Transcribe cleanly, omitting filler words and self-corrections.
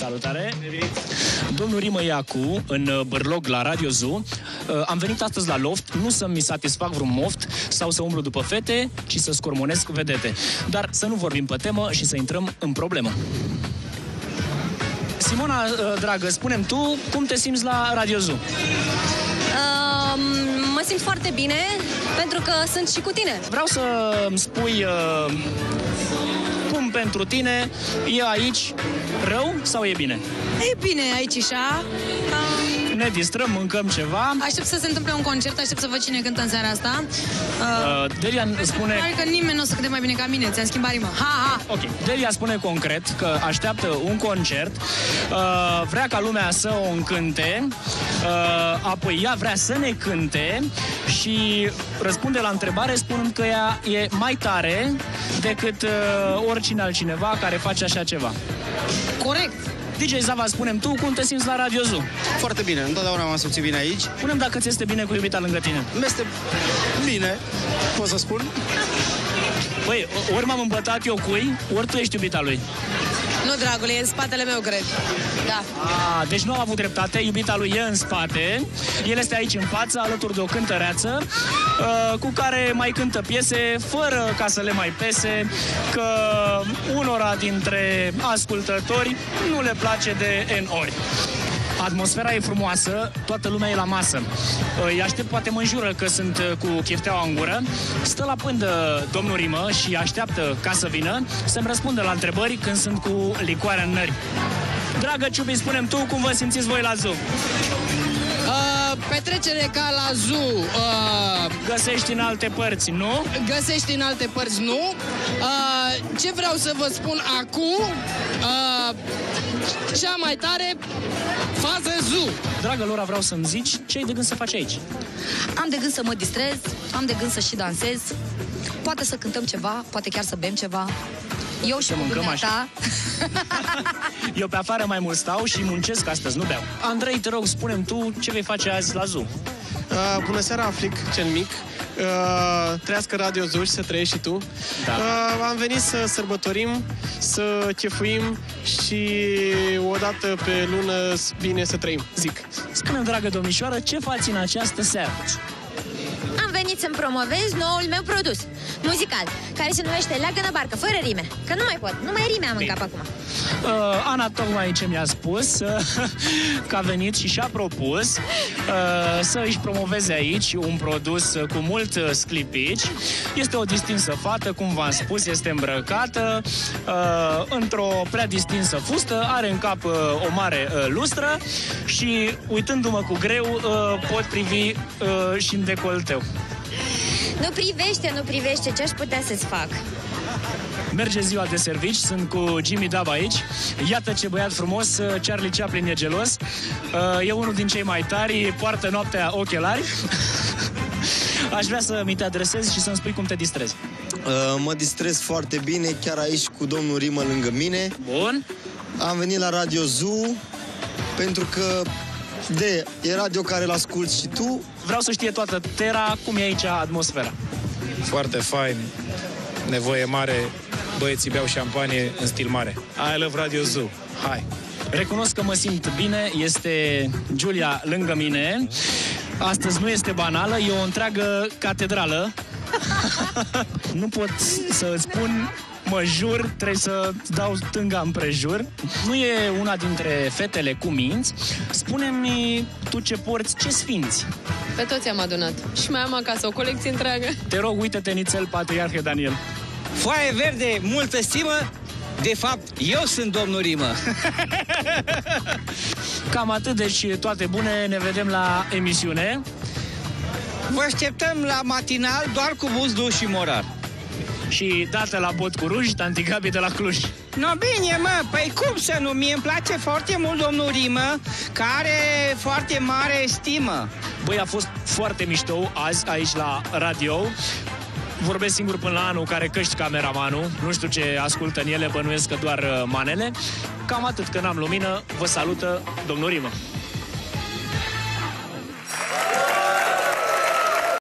Salutare! Domnul Rimă Iacu, în Bârlog, la Radio Zoo. Am venit astăzi la loft, nu să-mi satisfac vreun moft sau să umblu după fete, ci să scormonesc vedete. Dar să nu vorbim pe temă și să intrăm în problemă. Simona, dragă, spune-mi tu, cum te simți la Radio Zoo? Mă simt foarte bine, pentru că sunt și cu tine. Vreau să îmi spui cum pentru tine e aici rău sau e bine? E bine aici, așa. Ne distrăm, mâncăm ceva. Aștept să se întâmple un concert, aștept să văd cine cântă în seara asta. Delia spune... Adică nimeni nu o să cânte mai bine ca mine, ți-am schimbat rima. Ha! Ok, Delia spune concret că așteaptă un concert, vrea ca lumea să o încânte, apoi ea vrea să ne cânte și răspunde la întrebare spunând că ea e mai tare decât oricine altcineva care face așa ceva. Corect! DJ Zava, spune-mi tu cum te simți la Radio Zoo? Foarte bine, întotdeauna m-am simțit bine aici. Spune-mi dacă ți este bine cu iubita lângă tine. Este bine, pot să spun. Băi, ori m-am îmbătat eu cui, ori tu ești iubita lui. Nu, dragule, e în spatele meu, cred. Da. Deci nu am avut dreptate, iubita lui e în spate, el este aici în față, alături de o cântăreață, cu care mai cântă piese, fără ca să le mai pese, că unora dintre ascultători nu le place de N ori. Atmosfera e frumoasă, toată lumea e la masă. Îi aștept, poate mă înjură că sunt cu chifteaua în gură. Stă la pândă domnul Rimă și așteaptă ca să vină să-mi răspundă la întrebări când sunt cu licoare în nări. Dragă Ciubi, spune-mi tu cum vă simțiți voi la zoo? Petrecere ca la zoo. Găsești în alte părți, nu? Găsești în alte părți, nu? Ce vreau să vă spun acum? Cea mai tare fază zoo. Dragă Laura, vreau să-mi zici ce ai de gând să faci aici? Am de gând să mă distrez, am de gând să și dansez. Poate să cântăm ceva, poate chiar să bem ceva. Eu și cu ta. Eu pe afară mai mult stau și muncesc astăzi, nu beau. Andrei, te rog, spune-mi tu ce vei face azi la zoo. Bună seara, Aflic, cel mic. Trăiască Radio Zoo și să trăiești și tu. Da. Am venit să sărbătorim, să chefuim și odată pe lună bine să trăim, zic. Spune-mi, dragă domnișoară, ce faci în această seară? Am venit să-mi promovez noul meu produs muzical, care se numește Leagă-nă barcă, fără rime. Că nu mai pot, numai rime am în cap acum. Ana tocmai ce mi-a spus că a venit și și-a propus să își promoveze aici un produs cu mult sclipici. Este o distinsă fată, cum v-am spus, este îmbrăcată într-o prea distinsă fustă, are în cap o mare lustră și, uitându-mă cu greu, pot privi și în decolteu. Nu privește, ce-aș putea să-ți fac? Merge ziua de servici, sunt cu Jimmy Dab aici. Iată ce băiat frumos, Charlie Chaplin e gelos. E unul din cei mai tari, poartă noaptea ochelari. Aș vrea să mi te adresezi și să-mi spui cum te distrezi. Mă distrez foarte bine, chiar aici cu domnul Rimă lângă mine. Bun. Am venit la Radio Zoo pentru că e radio care îl asculti și tu. Vreau să știe toată Terra cum e aici atmosfera. Foarte fain, nevoie mare, băieții beau șampanie în stil mare. I love Radio Zoo, hai! Recunosc că mă simt bine, este Giulia lângă mine. Astăzi nu este banală, e o întreagă catedrală. Nu pot să îți spun, mă jur, trebuie să dau stânga împrejur. Nu e una dintre fetele cu minți. Spune-mi tu ce porți, ce sfinți? Pe toți am adunat. Și mai am acasă o colecție întreagă. Te rog, uite-te nițel, Patriarhe Daniel. Foaie verde, multă stimă. De fapt, eu sunt domnul Rimă. Cam atât, deci toate bune, ne vedem la emisiune. Vă așteptăm la matinal doar cu buzdu și morar. Și dată la bot cu ruși, tanti Gabi de la Cluj. No bine, mă, păi cum să nu? Mie îmi place foarte mult domnul Rimă, care are foarte mare stimă. Băi, a fost foarte mișto azi aici la radio. Vorbesc singur până la anul, care căști cameramanul. Nu știu ce ascultă în ele, bănuiesc că doar manele. Cam atât, că n-am lumină. Vă salută domnul Rimă.